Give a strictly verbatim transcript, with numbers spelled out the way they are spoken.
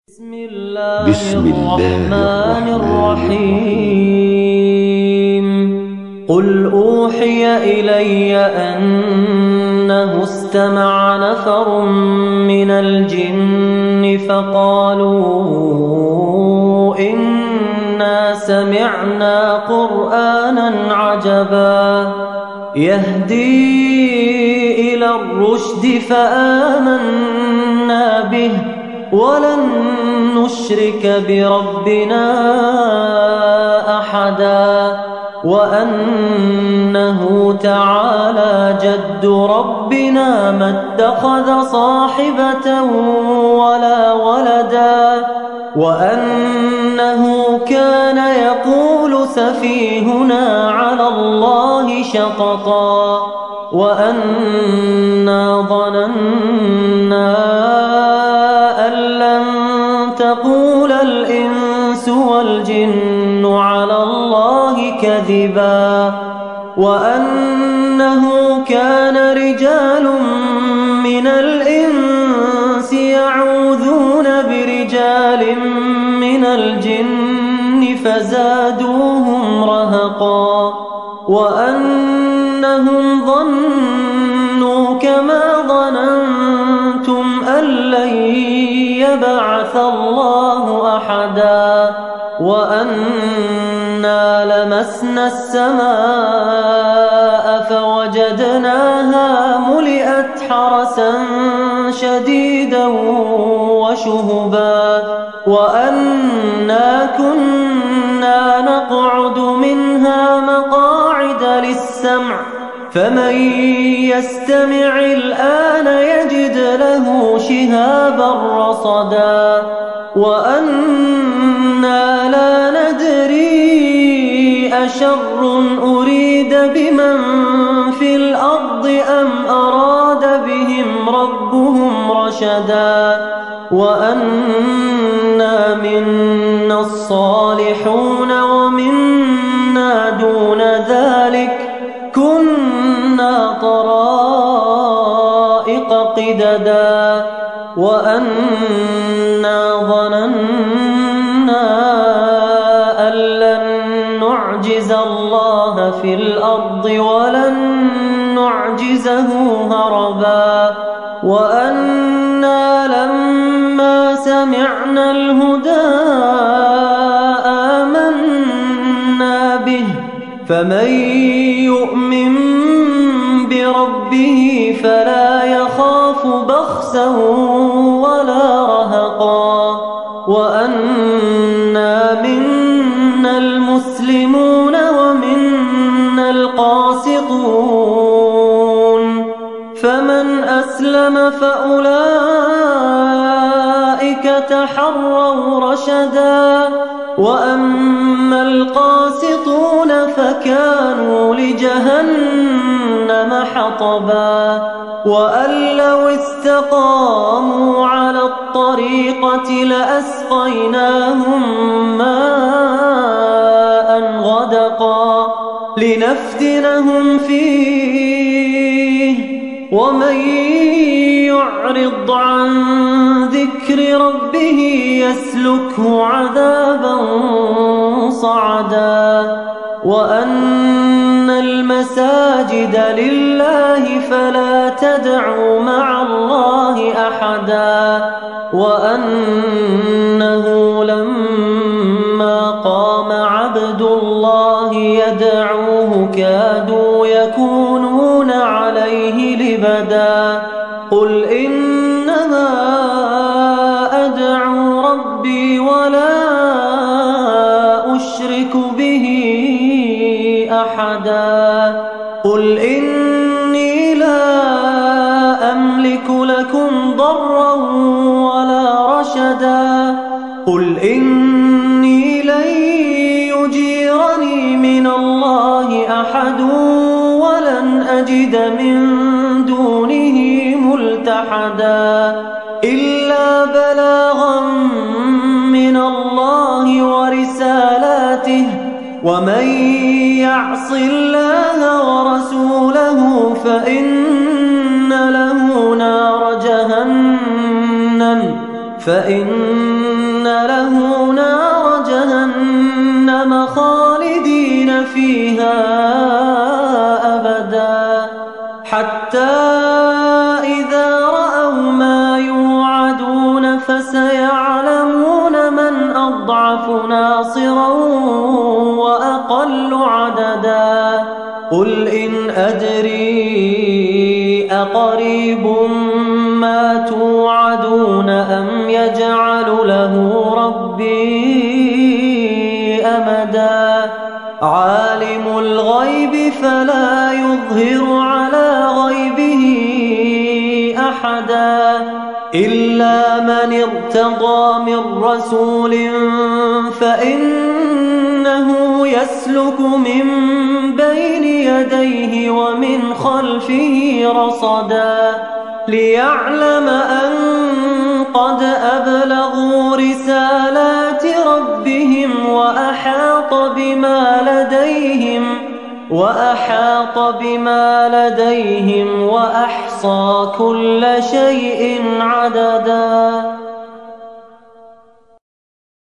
بسم الله, بسم الله الرحمن الرحيم قل أوحي إلي أنه استمع نفر من الجن فقالوا إنا سمعنا قرآنا عجبا يهدي إلى الرشد فآمنا به ولن نشرك بربنا أحدا وأنه تعالى جد ربنا ما اتخذ صاحبة ولا ولدا وأنه كان يقول سفيهنا على الله شططا وأنا ظننا تقول الإنس والجن على الله كذبا وأنه كان رجال من الإنس يعوذون برجال من الجن فزادوهم رهقا وأنهم ظنوا كما ظننتم أن لن يبعث الله أحدا وأنا لمسنا السماء فوجدناها ملئت حرسا شديدا وشهبا وأنا كنا نقعد منها مقاعد للسمع فمن يستمع الآن يجد له شهابا رصدا وأنا لا ندري أشر أريد بمن في الأرض أم أراد بهم ربهم رشدا وأنا منا الصالحون ومنا دون ذلك كنا طرائق قددا وأنا ظننا أن لن نعجز الله في الأرض ولن نعجزه هربا وأنا لما سمعنا الهدى آمنا به فمن يؤمن بربه فلا يخاف بخسا ولا رهقا وأنا منا المسلمون ومنا القاسطون فمن أسلم فأولئك تحروا رشدا وأما القاسطون فكانوا لجهنم حطبا وأن لو استقاموا على الطريقة لأسقيناهم ماء غدقا لنفتنهم فيه ومن يعرض عن ذكر ربه يسلكه عذابا صعدا وأن المساجد لله فلا تدعوا مع الله أحدا وأنه لما قام عبد الله يدعوه كادوا يكونون عليه لبدا قل إنما أدعو ربي ولا أشرك به أحدا قل إني لا أملك لكم ضرا ولا رشدا قل إني لن يجيرني من الله أحد ولن أجد من دونه ملتحدا إلا بلاغا من الله ورسالاته ومن يعص الله ورسوله فإن له نار جهنم فإن فيها أبدا حتى إذا رأوا ما يوعدون فسيعلمون من أضعف ناصرا وأقل عددا قل إن أدري أقريب ما توعدون أم يجعل له ربي أمدا عالم الغيب فلا يظهر على غيبه أحدا إلا من ارتضى من رسول فإنه يسلك من بين يديه ومن خلفه رصدا ليعلم أن قد أبلغوا رسالات ربهم وأحاط بما لديهم وأحاط بما لديهم وأحصى كل شيء عددا.